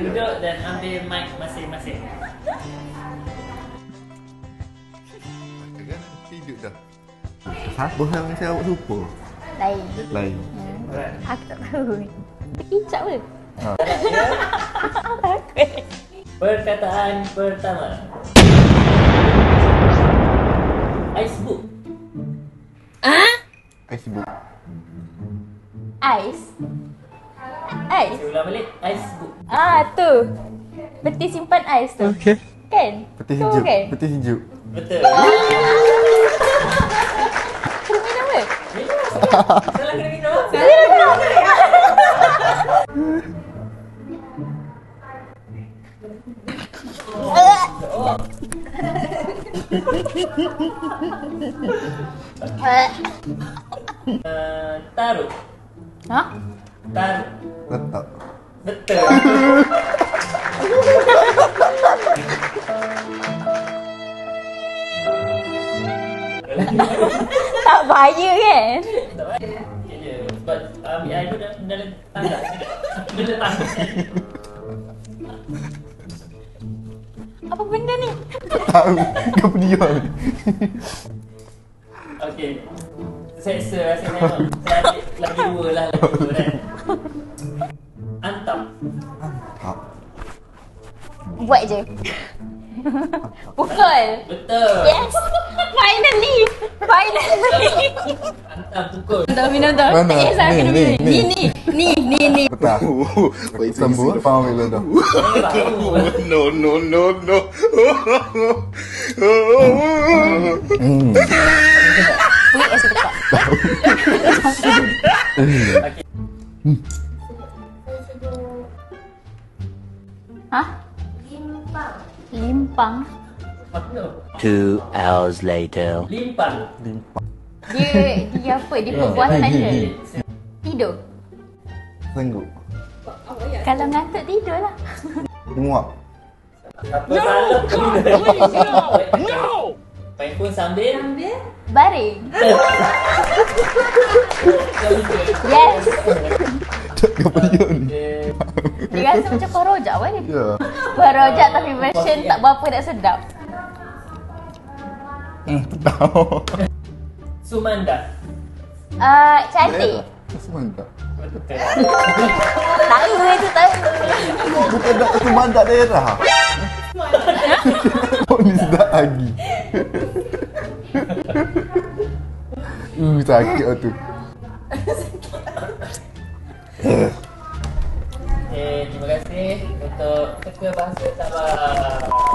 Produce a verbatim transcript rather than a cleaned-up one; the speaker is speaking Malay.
duduk dan ambil mic masing-masing. Tidur dah. Siapa yang saya awak lupa? Lain. Lain. Alright. Aku tak tahu. Kicap ke? Ha. Perkataan pertama. Icebook. Ah? Facebook. Ais. Ais. Saya ulang balik. Icebook. Ah, tu. Peti simpan ais tu. Okey. Kan? Peti Tu sejuk. kan? Peti sejuk. Betul. Kena minum ke? Minum. Salah kena minum. Oh. Uh, taruh. Ha? Taruh. Letak. Betul. Tak bahaya kan? Tak baik. Okay je. Sebab ambil air tu dah dalam tangga. Dia letak. Apa benda ni? Tahu. Kau dia ni. Okey. Seksa rasanya tengok. Saya ambil lagi dua lah. Lagi dua kan. Antap. Antap. Buat je. Pukul. Betul. Yes. Finally. Finally. Antap pukul. Dah minum dah. Mana? Yes, aku Ni, kena ni, minum. Ni ni. Ni ni ni. Betul. Sambung apa ambil dah dah. No, no, no, no. Hmm. Wait, es dekat. Okey. Hah? Limpang. Limpang. Apa tu? Two hours later. Limpang. Limpah. Dia dia apa? Dia perbuatan dia. Tidur. Sanggup. Kalau ngantuk tidur lah. Muak. Apa salah tu? No. No. Main pun sambil sambil Baring. Yes. Apa dia ni? Dia rasa macam korojak apa ni? Ya. Korojak tapi version tak berapa nak sedap. Hmm, tahu. Sumanda. Ah, cantik. Semangat. Betul. Tahu itu tahu. Bukan dak semangat daerah. Oh, ni sedap lagi. Uh, sakit tu. Okay, terima kasih untuk Teka Bahasa Sabah.